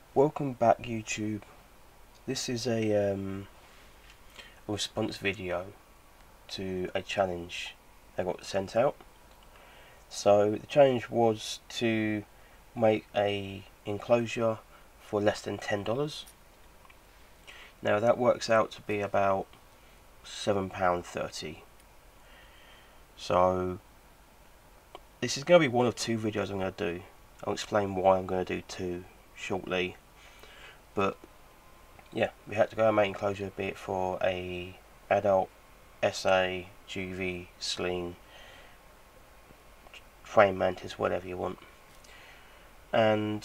Welcome back, YouTube. This is a response video to a challenge that got sent out. So the challenge was to make a enclosure for less than $10. Now that works out to be about £7.30. So this is going to be one of two videos I'm going to do. I'll explain why I'm going to do two shortly. But yeah, we had to go and make enclosure, be it for a adult, SA, Juvi, sling, frame mantis, whatever you want. And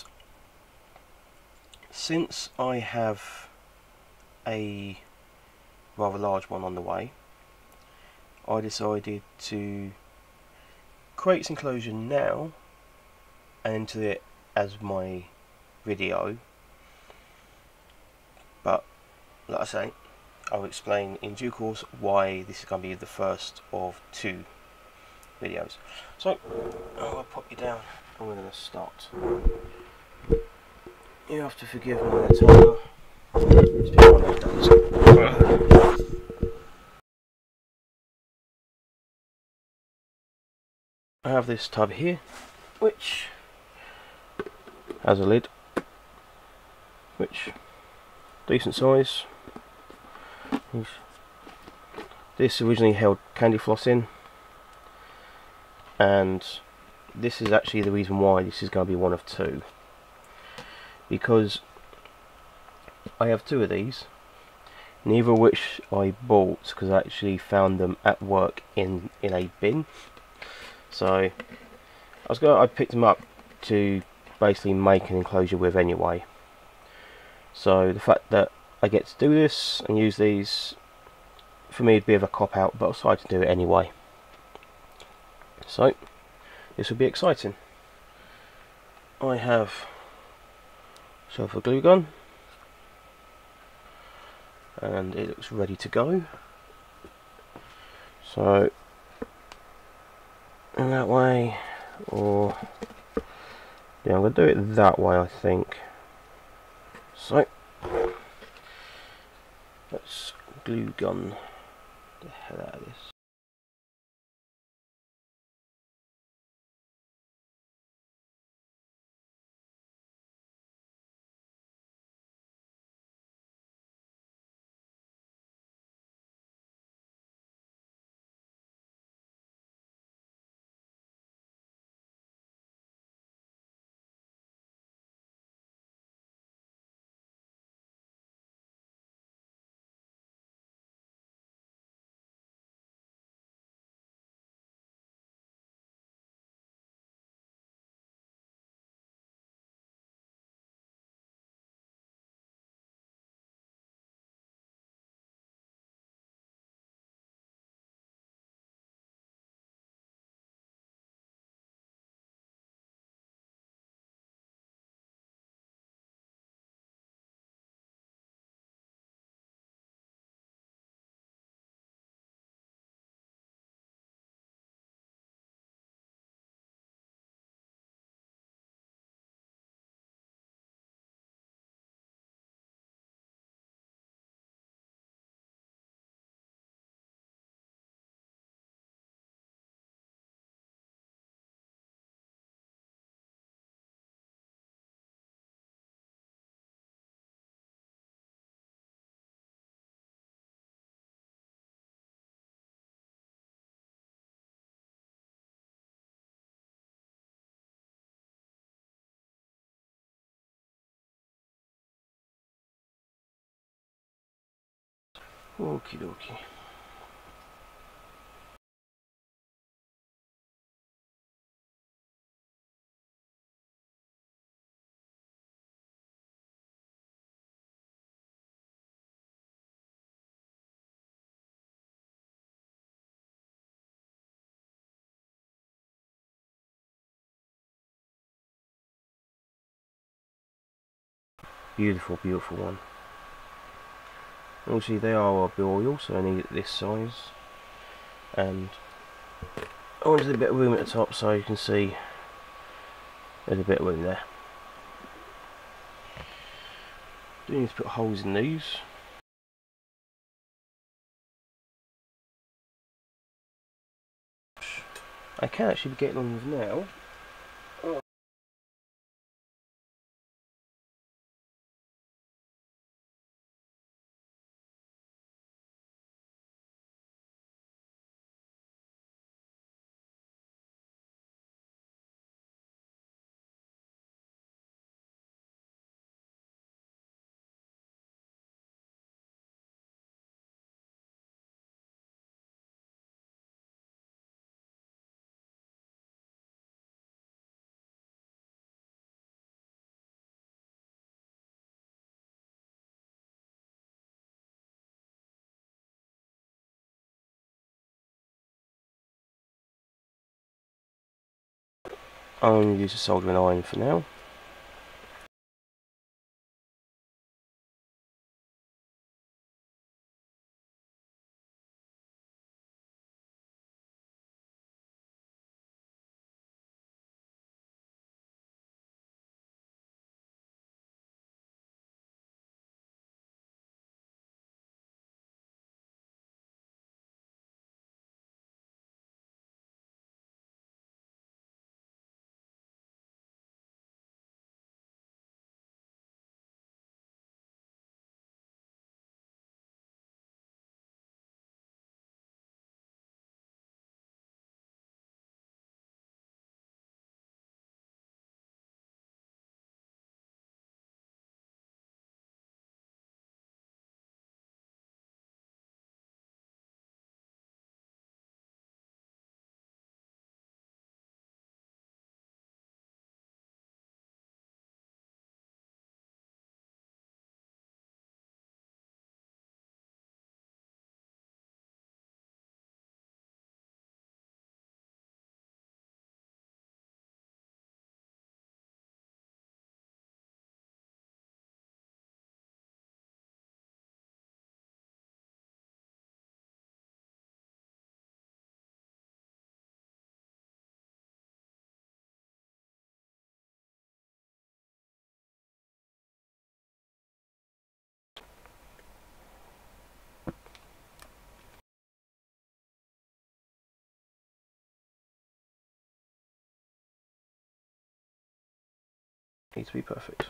since I have a rather large one on the way, I decided to create this enclosure now and enter it as my video. But like I say, I'll explain in due course why this is going to be the first of two videos. So I'll pop you down and we're going to start. You have to forgive my attire. It's been one of those days. I have this tub here, which has a lid, which decent size. This originally held candy floss in, and this is actually the reason why this is going to be one of two, because I have two of these, neither of which I bought because I actually found them at work in a bin. So I picked them up to basically make an enclosure with anyway. So the fact that I get to do this and use these, for me, it'd be a bit of a cop out, but I'll decide to do it anyway. So this will be exciting. I have myself a glue gun, and it looks ready to go. So in that way, or yeah, I'm going to do it that way, I think. So let's glue gun the hell out of this. Okie dokie. Beautiful, beautiful one. Obviously they are arboreal, so I need it this size, and I wanted a bit of room at the top, so you can see there's a bit of room there. Do need to put holes in these. I can actually be getting on with now. I'm going to use a soldering iron for now. Needs to be perfect.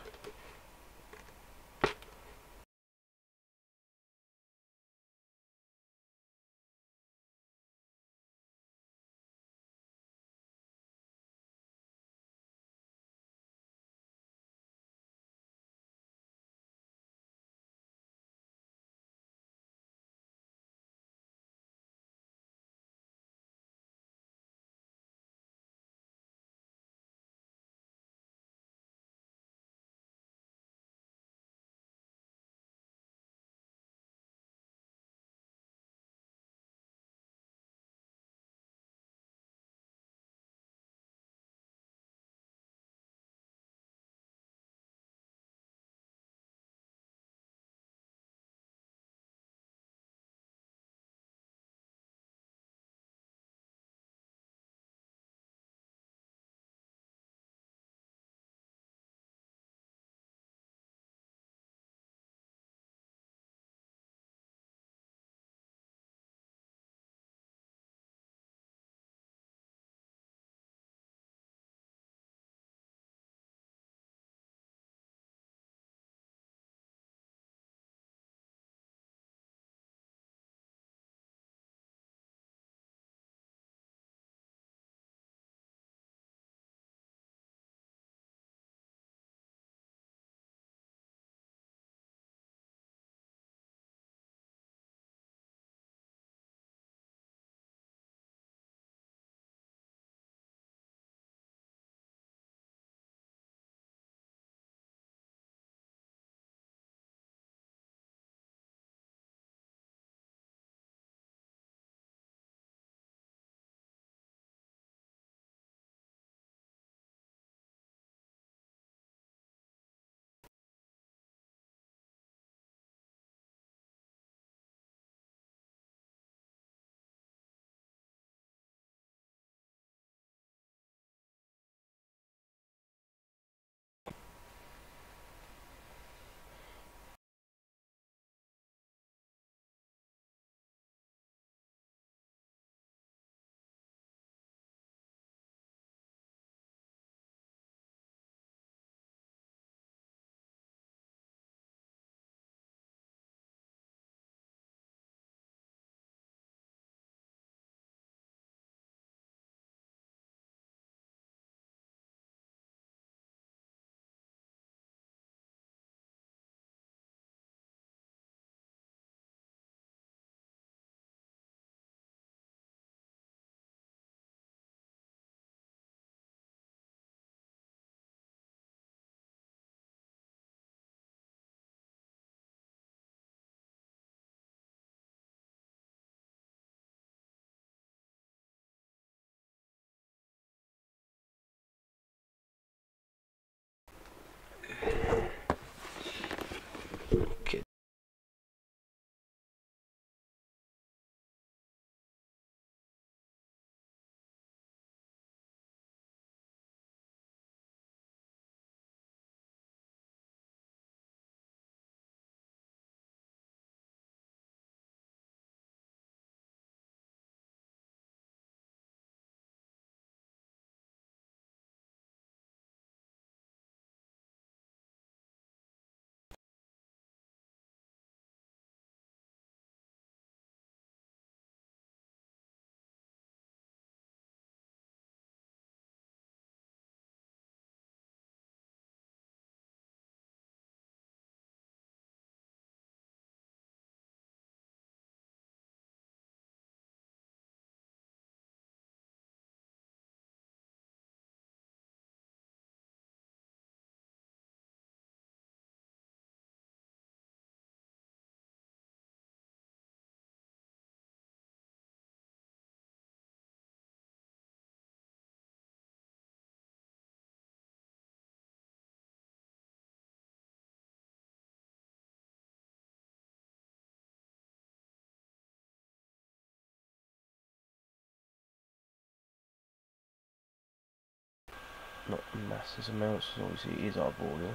not massive amounts, obviously it is arboreal.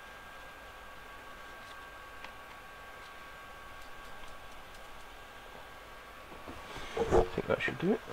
I think that should do it.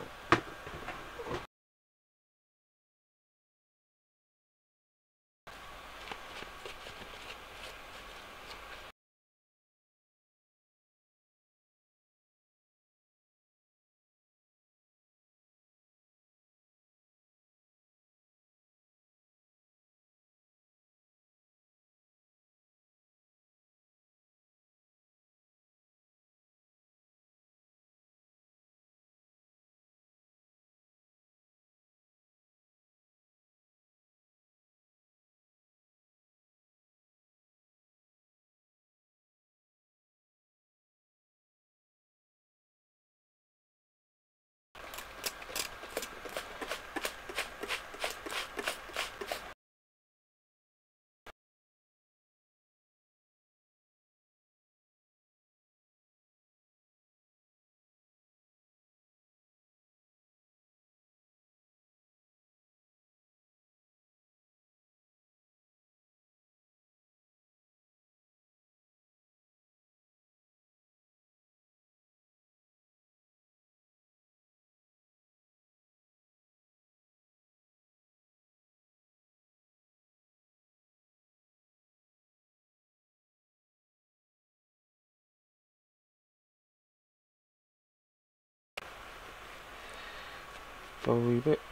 A wee bit.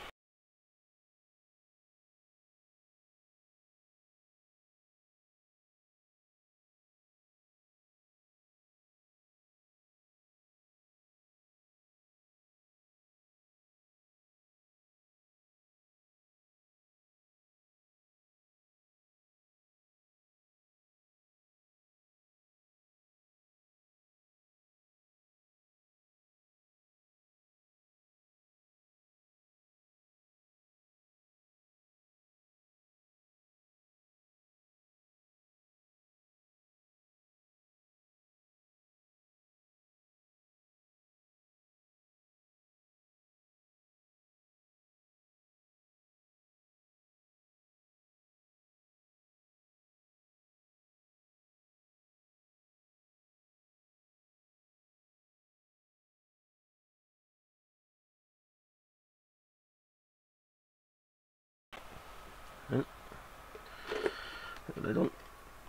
Put the lid on.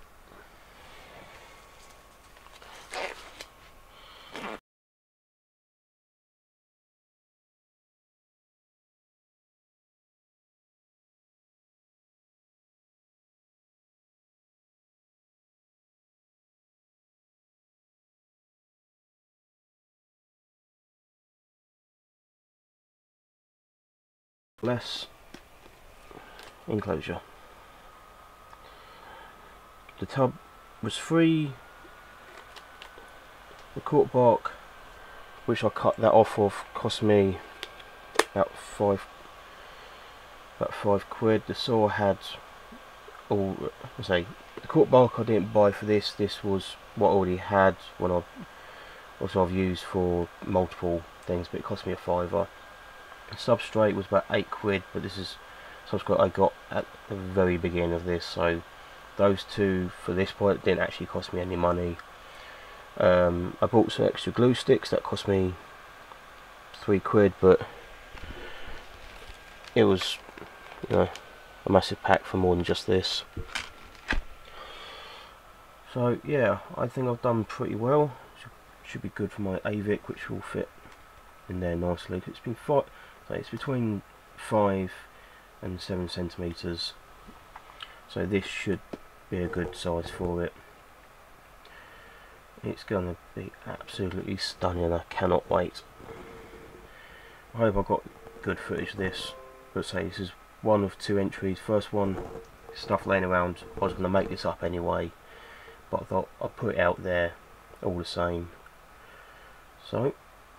Less enclosure. The tub was free. The cork bark, which I cut that off of, cost me about five quid. The saw had all, the cork bark I didn't buy for this. This was what I already had when I've used for multiple things, but it cost me a fiver. The substrate was about 8 quid, but this is substrate I got at the very beginning of this, so those two for this point didn't actually cost me any money. I bought some extra glue sticks that cost me 3 quid, but it was, you know, a massive pack for more than just this. So yeah, I think I've done pretty well. Should be good for my AVIC, which will fit in there nicely. It's been it's between 5 and 7 centimeters, so this should be a good size for it. It's going to be absolutely stunning. I cannot wait. I hope I got good footage of this, but say this is one of 2 entries. First one, stuff laying around. I was going to make this up anyway, but I thought I'd put it out there all the same. So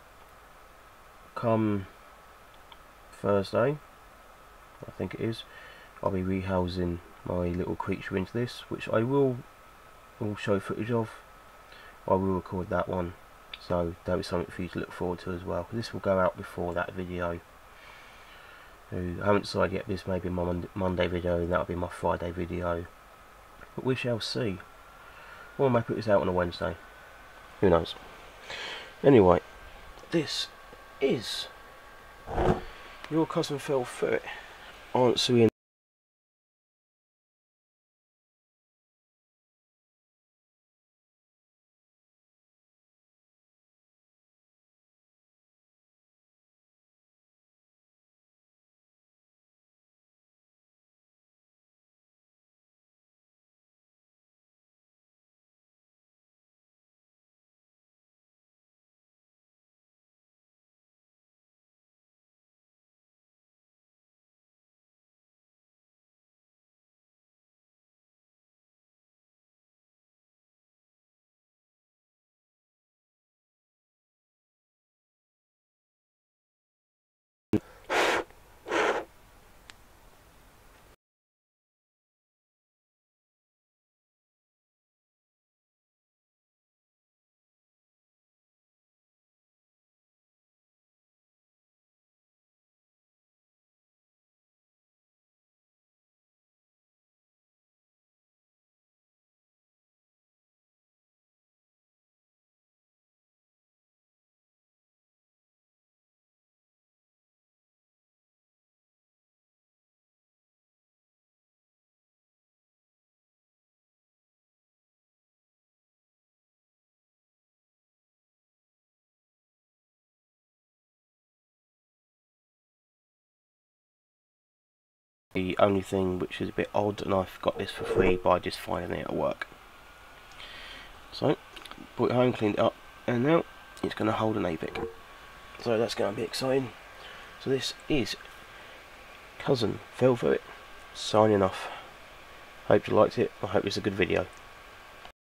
come Thursday, I think it is, I'll be rehousing my little creature into this, which I will show footage of. I will record that one, so that'll be something for you to look forward to as well, because this will go out before that video. who I haven't decided yet. This may be my Monday video and that'll be my Friday video, but we shall see. Or I may put this out on a Wednesday, who knows. Anyway, this is Your Cousin Fell Through It, answering the only thing which is a bit odd, and I've got this for free by just finding it at work. So, brought it home, cleaned it up, and now it's going to hold an AVIC. So that's going to be exciting. So this is Cousin Fell Through It, signing off. Hope you liked it. I hope it's a good video.